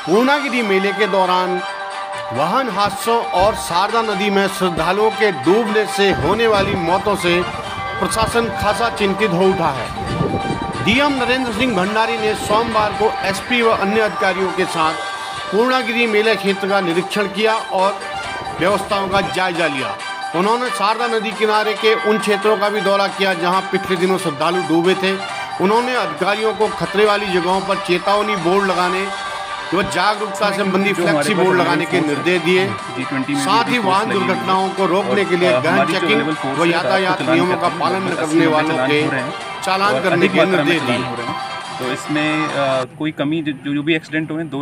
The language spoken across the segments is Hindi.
पूर्णागिरि मेले के दौरान वाहन हादसों और शारदा नदी में श्रद्धालुओं के डूबने से होने वाली मौतों से प्रशासन खासा चिंतित हो उठा है। डीएम नरेंद्र सिंह भंडारी ने सोमवार को एसपी व अन्य अधिकारियों के साथ पूर्णागिरि मेला क्षेत्र का निरीक्षण किया और व्यवस्थाओं का जायजा लिया। उन्होंने शारदा नदी किनारे के उन क्षेत्रों का भी दौरा किया जहां पिछले दिनों श्रद्धालु डूबे थे। उन्होंने अधिकारियों को खतरे वाली जगहों पर चेतावनी बोर्ड लगाने व जागरूकता संबंधी फ्लैक्सी बोर्ड लगाने के निर्देश दिए। साथ ही वाहन दुर्घटनाओं को रोकने के लिए गहन चेकिंग व यातायात नियमों का पालन न करने वालों के चालान करने के निर्देश दिए। तो इसमें कोई कमी जो भी एक्सीडेंट हुए,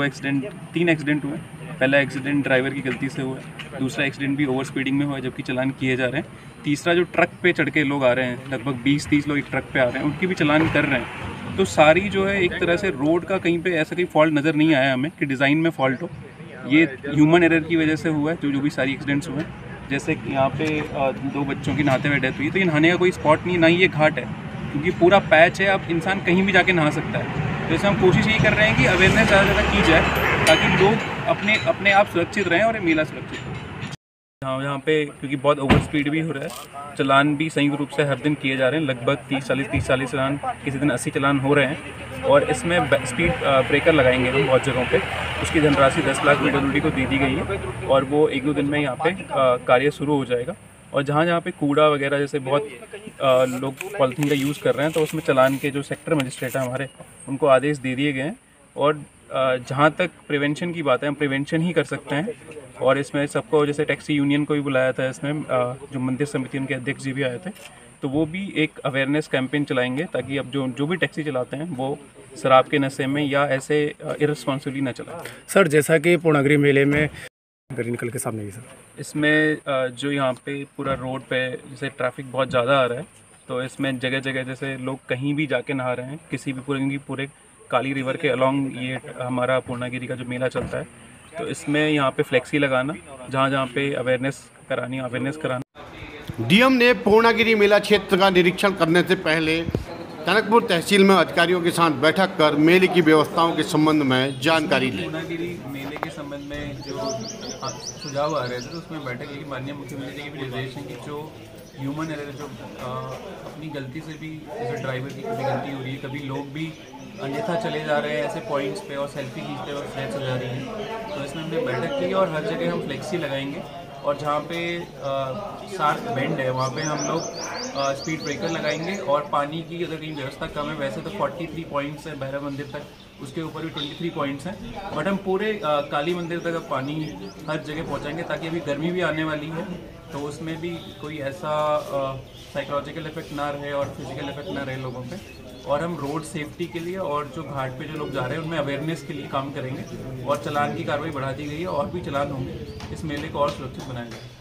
3 एक्सीडेंट हुए। पहला एक्सीडेंट ड्राइवर की गलती से हुआ है, दूसरा एक्सीडेंट भी ओवर स्पीडिंग में हुआ है जबकि चालान किए जा रहे हैं। तीसरा जो ट्रक पे चढ़ के लोग आ रहे हैं, लगभग 20-30 लोग एक ट्रक पे आ रहे हैं, उनकी भी चालान कर रहे हैं। तो सारी जो है एक तरह से रोड का कहीं पे ऐसा कोई फॉल्ट नज़र नहीं आया हमें कि डिज़ाइन में फॉल्ट हो। ये ह्यूमन एरर की वजह से हुआ है जो भी सारी एक्सीडेंट्स हुए हैं। जैसे कि यहाँ पे 2 बच्चों की नहाते हुए डेथ हुई, तो ये नहाने का कोई स्पॉट नहीं, ना ही ये घाट है क्योंकि पूरा पैच है, अब इंसान कहीं भी जाके नहा सकता है। तो इसमें हम कोशिश यही कर रहे हैं कि अवेयरनेस ज़्यादा से ज़्यादा की जाए ताकि लोग अपने आप सुरक्षित रहें और ये मेला सुरक्षित हो। हाँ, यहाँ पे क्योंकि बहुत ओवर स्पीड भी हो रहा है, चालान भी संयुक्त रूप से हर दिन किए जा रहे हैं। लगभग 30-40 चालान, किसी दिन 80 चालान हो रहे हैं। और इसमें स्पीड ब्रेकर लगाएंगे हम बहुत जगहों पे। उसकी धनराशि 10 लाख PWD को दे दी गई है और वो 1-2 दिन में यहाँ पे कार्य शुरू हो जाएगा। और जहाँ पे कूड़ा वगैरह जैसे बहुत लोग पॉलीथीन का यूज़ कर रहे हैं, तो उसमें चालान के जो सेक्टर मजिस्ट्रेट हैं हमारे, उनको आदेश दे दिए गए हैं। और जहाँ तक प्रिवेंशन की बात है, हम प्रिवेंशन ही कर सकते हैं। और इसमें सबको, जैसे टैक्सी यूनियन को भी बुलाया था, इसमें जो मंदिर समिति उनके अध्यक्ष जी भी आए थे, तो वो भी एक अवेयरनेस कैंपेन चलाएंगे ताकि अब जो भी टैक्सी चलाते हैं वो शराब के नशे में या ऐसे इररिस्पॉन्सिबली ना चलाएं। सर, जैसा कि पूर्णागिरि मेले में गाड़ी निकल के सामने ही सर, इसमें जो यहाँ पे पूरा रोड पे जैसे ट्रैफिक बहुत ज़्यादा आ रहा है, तो इसमें जगह जगह जैसे लोग कहीं भी जाके नहा रहे हैं, किसी भी पूरे काली रिवर के अलॉन्ग ये हमारा पूर्णागिरि का जो मेला चलता है, तो इसमें यहाँ पे फ्लेक्सी लगाना, जहाँ पे अवेयरनेस कराना। डीएम ने पूर्णागिरि मेला क्षेत्र का निरीक्षण करने से पहले टनकपुर तहसील में अधिकारियों के साथ बैठक कर मेले की व्यवस्थाओं के संबंध में जानकारी ली। पूर्णागिरि मेले के संबंध में जो सुझाव आ रहे थे, तो उसमें बैठक की माननीय मुख्यमंत्री जी के भी निर्देश हैं कि जो ह्यूमन एरर, जो अपनी गलती से भी, जैसे ड्राइवर की कभी गलती हो रही है, कभी लोग भी अन्यथा चले जा रहे हैं ऐसे पॉइंट्स पे और सेल्फी खींचते हुए फ्लैग्स हो जा रही हैं, तो इसमें हमने बैठक की और हर जगह हम फ्लेक्सी लगाएंगे। और जहाँ पे शार्प बेंड है वहाँ पे हम लोग स्पीड ब्रेकर लगाएंगे। और पानी की अगर कहीं व्यवस्था कम है, वैसे तो 43 पॉइंट्स हैं भैरव मंदिर तक, उसके ऊपर भी 23 पॉइंट्स हैं, बट हम पूरे काली मंदिर तक अब पानी हर जगह पहुँचाएंगे ताकि अभी गर्मी भी आने वाली है, तो उसमें भी कोई ऐसा साइकोलॉजिकल इफेक्ट ना रहे और फिजिकल इफेक्ट ना रहे लोगों पे। और हम रोड सेफ्टी के लिए और जो घाट पे जो लोग जा रहे हैं उनमें अवेयरनेस के लिए काम करेंगे। और चालान की कार्रवाई बढ़ा दी गई है और भी चालान होंगे, इस मेले को और सुरक्षित बनाया जाए।